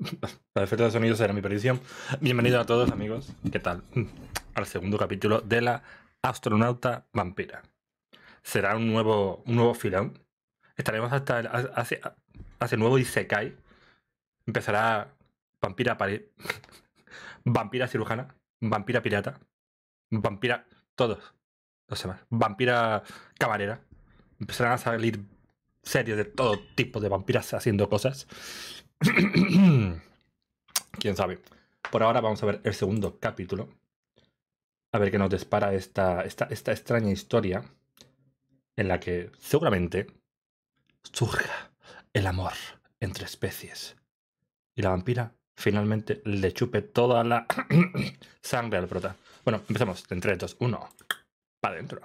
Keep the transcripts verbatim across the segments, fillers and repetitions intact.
Los efectos de sonido será mi perdición. Bienvenidos a todos, amigos. ¿Qué tal? Al segundo capítulo de la astronauta vampira. Será un nuevo, un nuevo filón. Estaremos hasta el- hace, hace nuevo Isekai. Empezará vampira pare... vampira cirujana, vampira pirata, vampira... todos. No sé más. Vampira camarera. Empezarán a salir series de todo tipo de vampiras haciendo cosas. Quién sabe. Por ahora vamos a ver el segundo capítulo. A ver qué nos dispara esta, esta, esta extraña historia en la que seguramente surja el amor entre especies. Y la vampira finalmente le chupe toda la sangre al prota. Bueno, empecemos. En tres, dos, uno. Para adentro.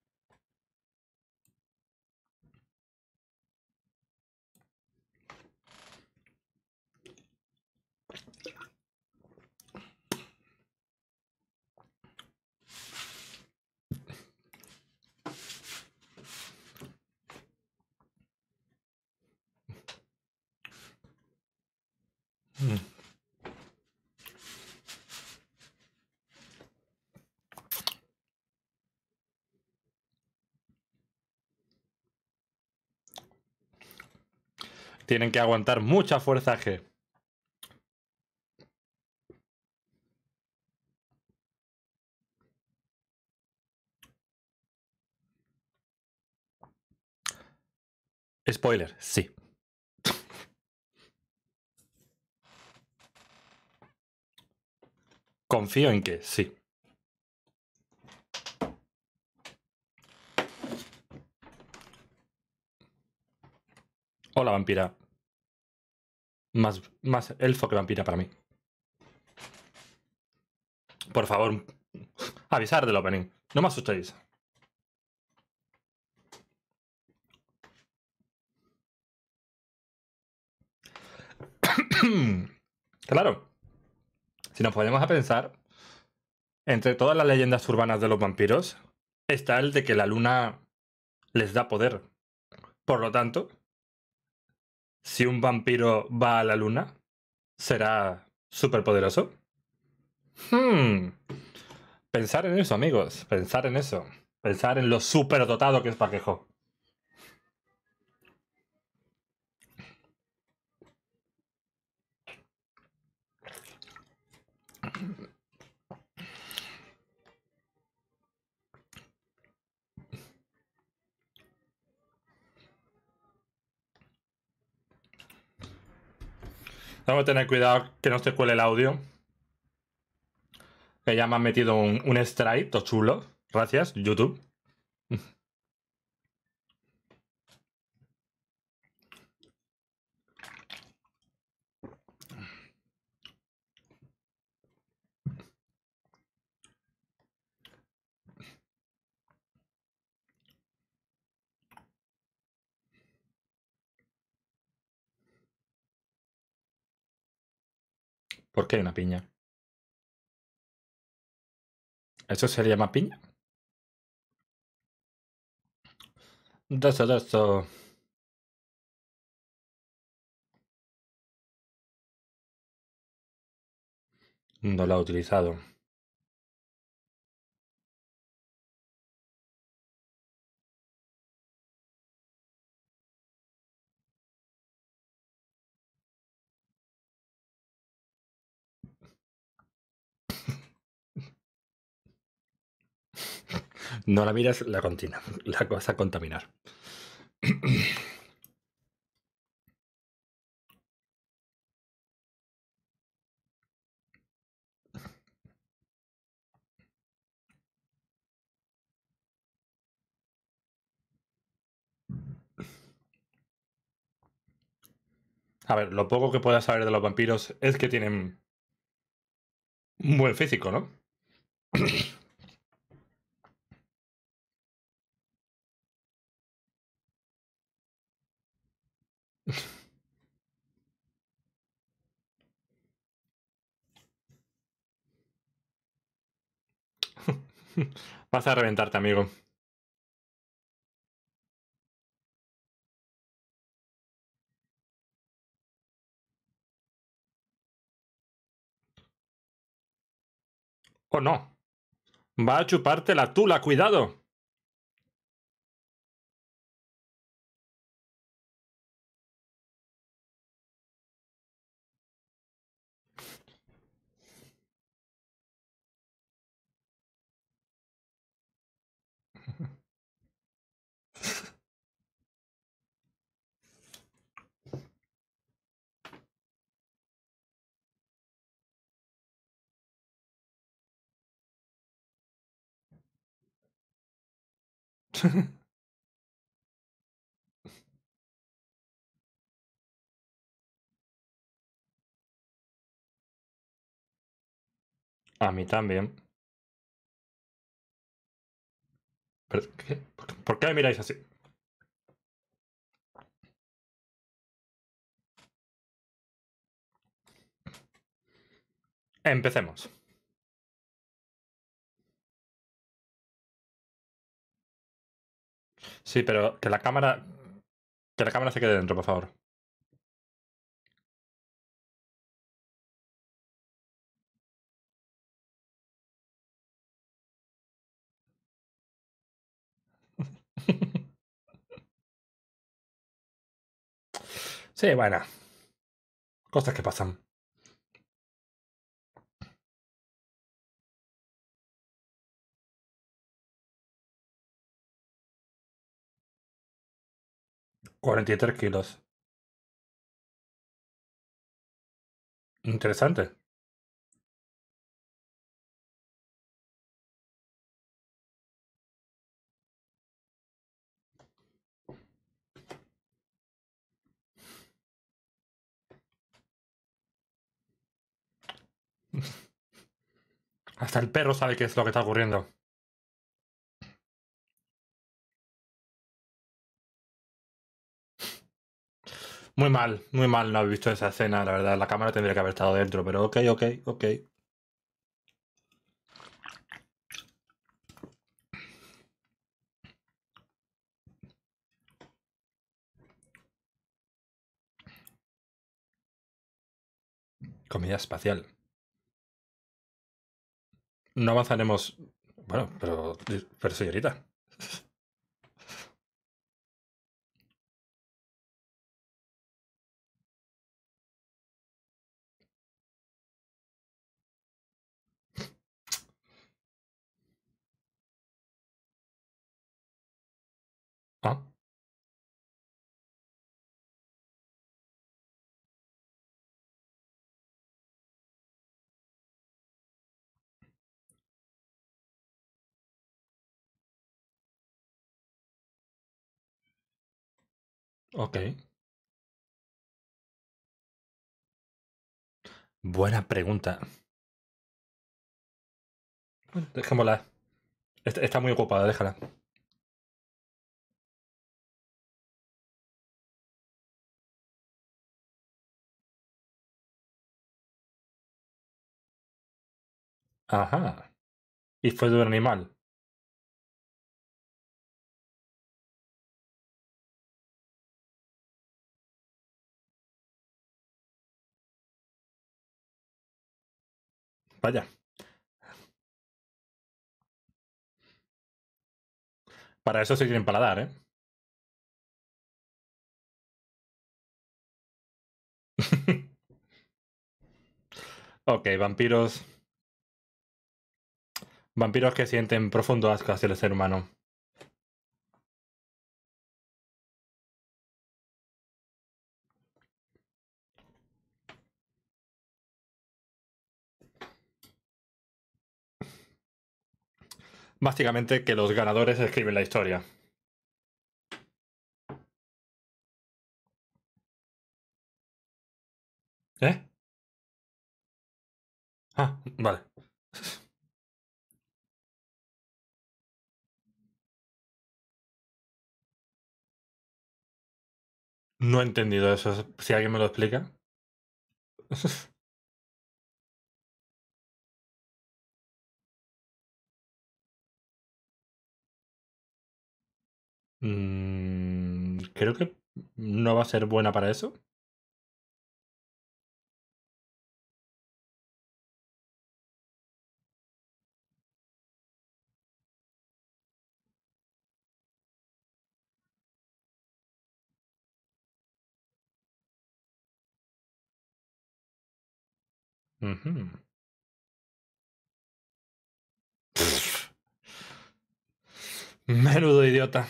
Mm. Tienen que aguantar mucha fuerza G. Spoiler, sí. Confío en que sí. Hola, vampira. Más, más elfo que vampira para mí. Por favor, avisar del opening. No me asustéis. Claro. Si nos ponemos a pensar, entre todas las leyendas urbanas de los vampiros, está el de que la luna les da poder. Por lo tanto, si un vampiro va a la luna, será superpoderoso. Hmm. Pensar en eso, amigos. Pensar en eso. Pensar en lo superdotado que es Paquejo. Vamos a tener cuidado que no se cuele el audio. Que ya me han metido un, un strike, todo chulo. Gracias, YouTube. ¿Por qué hay una piña? ¿Eso se llama piña? De eso, de eso. No lo he utilizado. No la miras, la continua. La cosa a contaminar. A ver, lo poco que puedas saber de los vampiros es que tienen un buen físico, ¿no? Vas a reventarte, amigo. ¡Oh, no! ¡Va a chuparte la tula! ¡Cuidado! A mí también. ¿Pero qué? ¿Por qué me miráis así? Empecemos. Sí, pero que la cámara... Que la cámara se quede dentro, por favor. Sí, bueno. Cosas que pasan. cuarenta y tres kilos. Interesante. Hasta el perro sabe qué es lo que está ocurriendo. Muy mal, muy mal no haber visto esa escena, la verdad. La cámara tendría que haber estado dentro, pero ok, ok, ok. Comida espacial. No avanzaremos... Bueno, pero... Pero señorita. Ah, ok. Buena pregunta. Dejémosla. Está, está muy ocupada, déjala. Ajá. Y fue de un animal. Vaya. Para eso sí tienen paladar, ¿eh? Ok, vampiros. Vampiros que sienten profundo asco hacia el ser humano. Básicamente que los ganadores escriben la historia. ¿Eh? Ah, vale. No he entendido eso. Si alguien me lo explica. Mm, creo que no va a ser buena para eso. Ujú. Menudo idiota.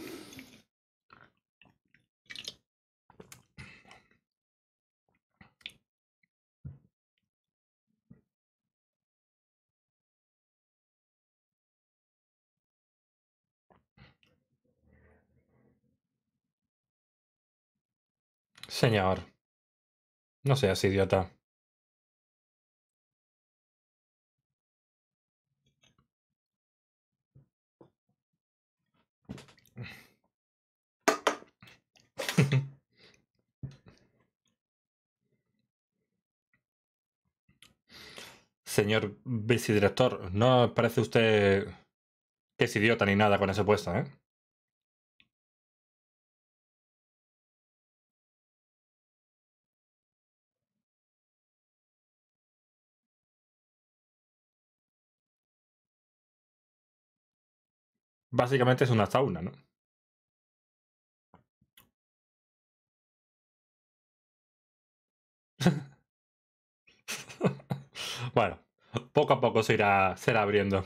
Señor, no seas idiota. Señor vicedirector, no parece usted que es idiota ni nada con ese puesto, ¿eh? Básicamente es una sauna, ¿no? Bueno, poco a poco se irá, se irá abriendo.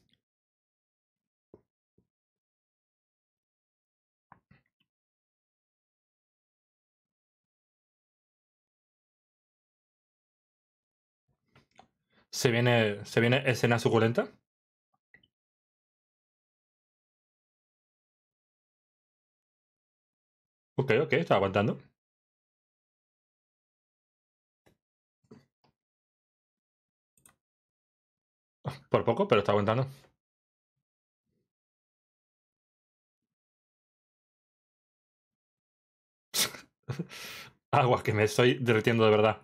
¿Se viene, se viene escena suculenta? Ok, ok, está aguantando. Por poco, pero está aguantando. Agua, que me estoy derritiendo de verdad.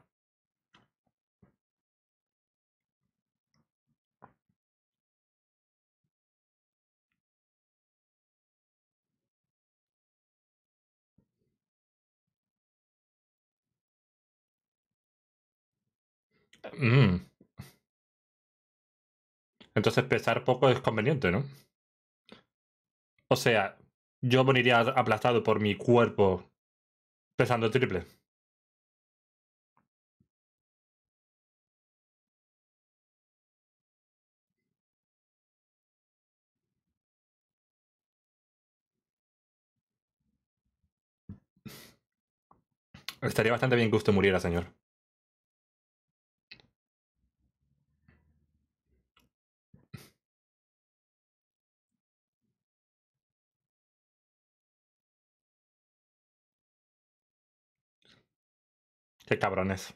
Mm. Entonces pesar poco es conveniente, ¿no? O sea, yo moriría aplastado por mi cuerpo pesando el triple. Estaría bastante bien que usted muriera, señor. Qué cabrones.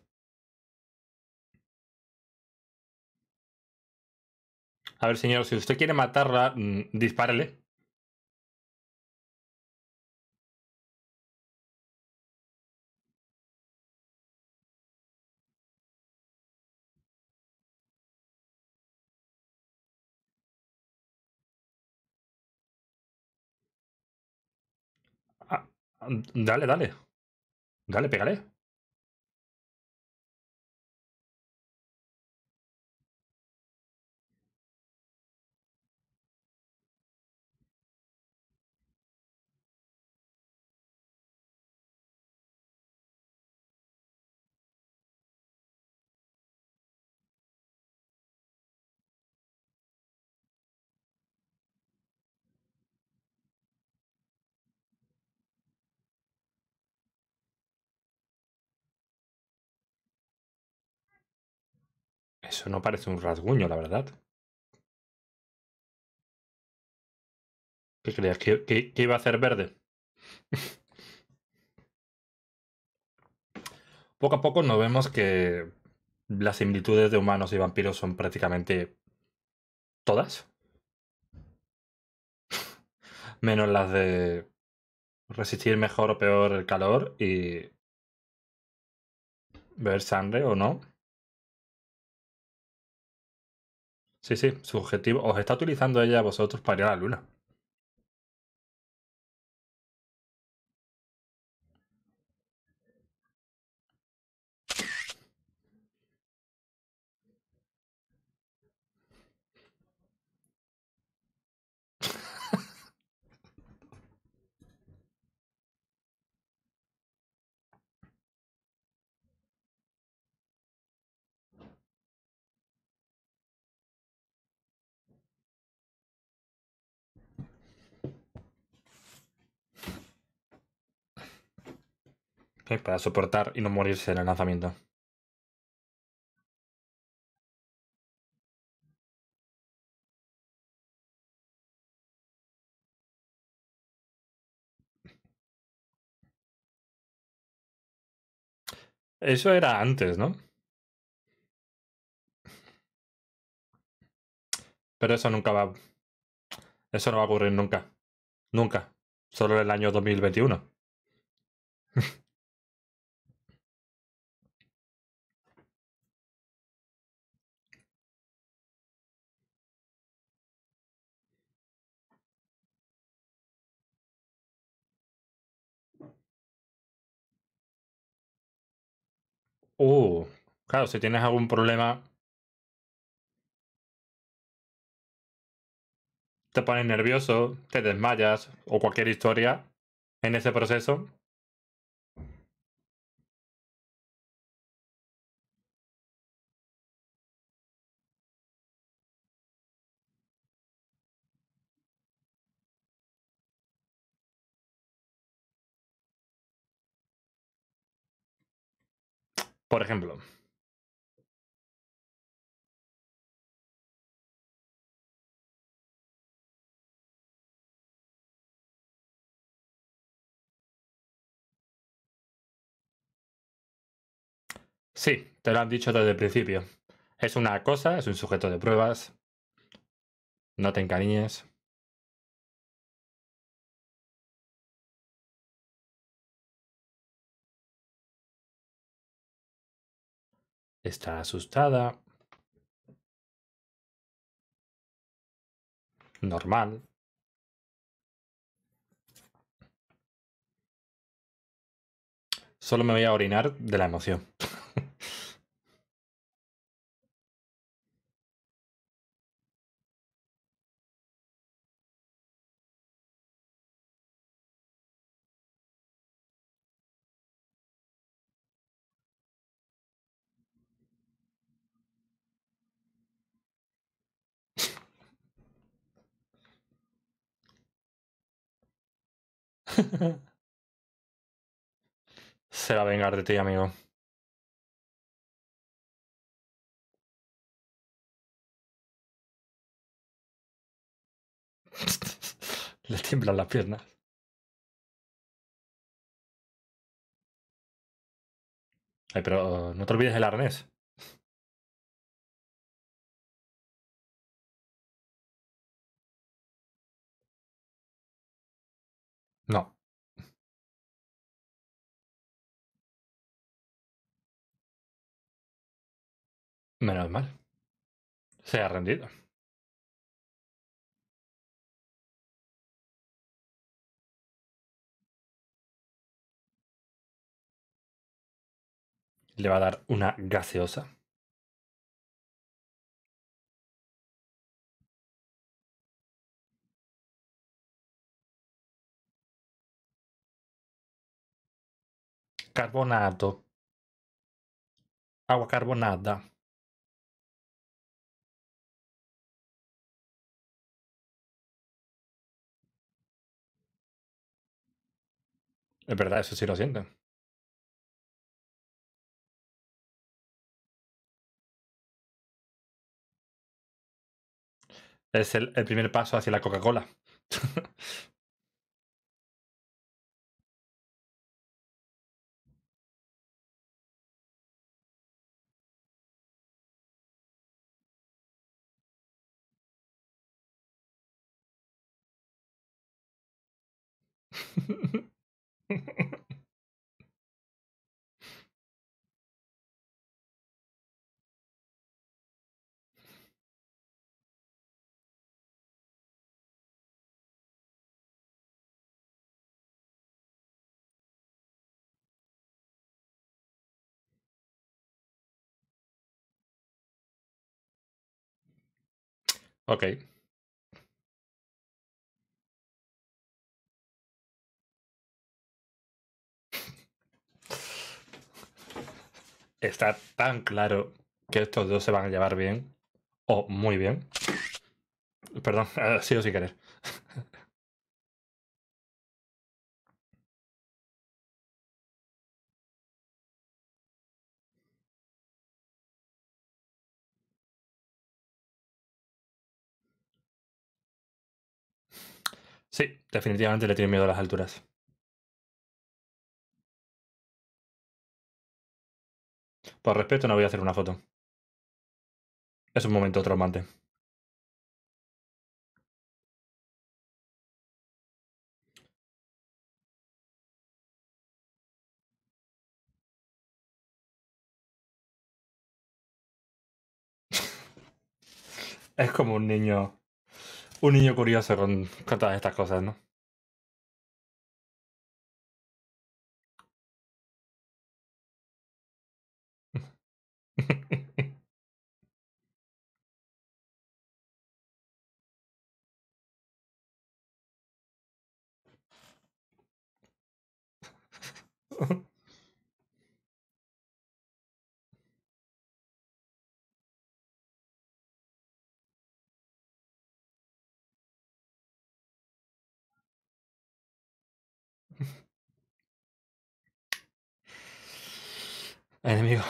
A ver, señor, si usted quiere matarla, mm, dispárele. Ah, dale, dale. Dale, pégale. Eso no parece un rasguño, la verdad. ¿Qué creías? ¿Que, que- que iba a hacer verde? Poco a poco nos vemos que las similitudes de humanos y vampiros son prácticamente todas. Menos las de resistir mejor o peor el calor y ver sangre o no. Sí, sí, su objetivo. Os está utilizando ella a vosotros para ir a la luna. eh, para soportar y no morirse en el lanzamiento. Eso era antes, ¿no? Pero eso nunca va. Eso no va a ocurrir nunca. Nunca. Solo en el año dos mil veintiuno. Uh, claro, si tienes algún problema, te pones nervioso, te desmayas o cualquier historia en ese proceso. Por ejemplo, sí, te lo han dicho desde el principio. Es una cosa, es un sujeto de pruebas. No te encariñes. Está asustada. Normal. Solo me voy a orinar de la emoción. Se va a vengar de ti, amigo. Le tiemblan las piernas. Ay, pero no te olvides el arnés. No, menos mal. Se ha rendido. Le va a dar una gaseosa. Carbonato. Agua carbonada. Es verdad, eso sí lo sienten. Es el, el primer paso hacia la Coca-Cola. Ok. Está tan claro que estos dos se van a llevar bien. O muy bien. Perdón, ha sido sin querer. Sí, definitivamente le tiene miedo a las alturas. Por respeto no voy a hacer una foto. Es un momento traumante. Es como un niño. Un niño curioso con, con todas estas cosas, ¿no? Enemigo.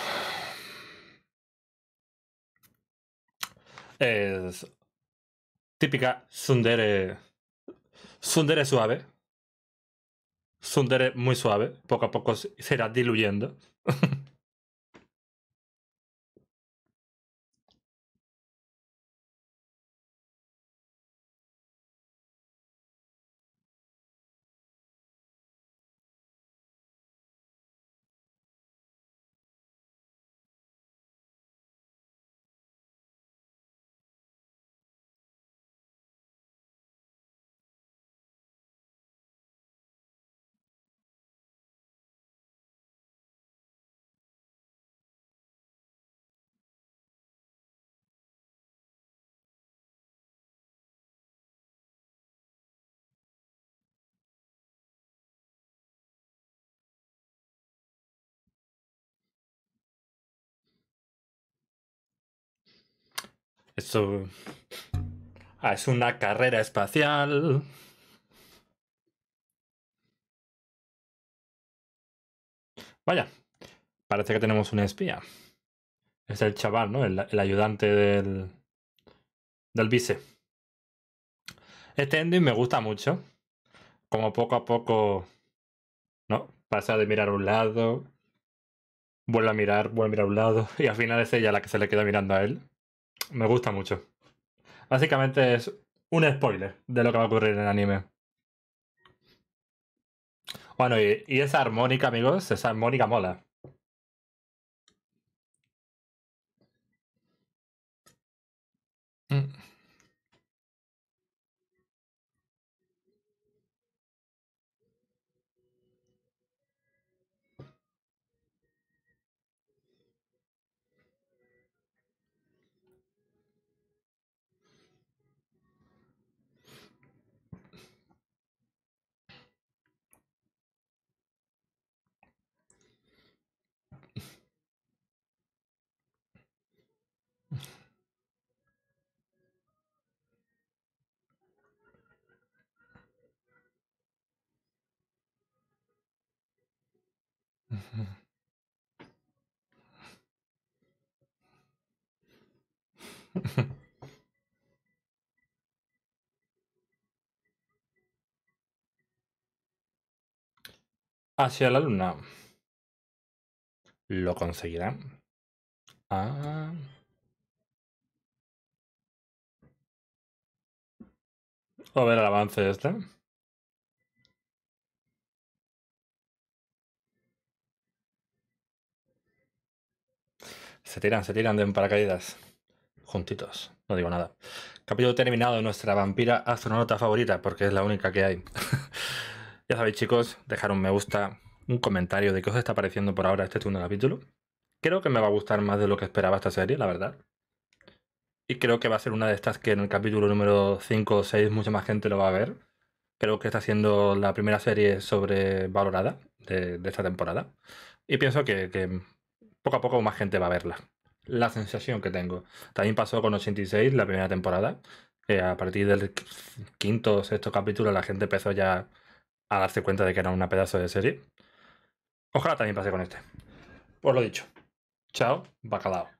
Es típica tsundere. Tsundere suave. Tsundere muy suave. Poco a poco se se irá diluyendo. Esto. Ah, es una carrera espacial. Vaya. Parece que tenemos un espía. Es el chaval, ¿no? El, el ayudante del. Del vice. Este ending me gusta mucho. Como poco a poco. ¿No? Pasa de mirar a un lado. Vuelve a mirar, vuelve a mirar a un lado. Y al final es ella la que se le queda mirando a él. Me gusta mucho. Básicamente es un spoiler de lo que va a ocurrir en el anime. Bueno, y, y esa armónica, amigos, esa armónica mola. Mm. Hacia la luna. ¿Lo conseguirán? Ah. A ver el avance este. Se tiran, se tiran de paracaídas. Juntitos. No digo nada. Capítulo terminado de nuestra vampira astronauta favorita, porque es la única que hay. Ya sabéis, chicos, dejar un me gusta, un comentario de qué os está pareciendo por ahora este segundo capítulo. Creo que me va a gustar más de lo que esperaba esta serie, la verdad. Y creo que va a ser una de estas que en el capítulo número cinco o seis mucha más gente lo va a ver. Creo que está siendo la primera serie sobrevalorada de, de esta temporada. Y pienso que, que poco a poco más gente va a verla. La sensación que tengo. También pasó con ochenta y seis, la primera temporada. Que a partir del quinto o sexto capítulo la gente empezó ya a darse cuenta de que era una pedazo de serie. Ojalá también pase con este. Pues lo dicho. Chao, bacalao.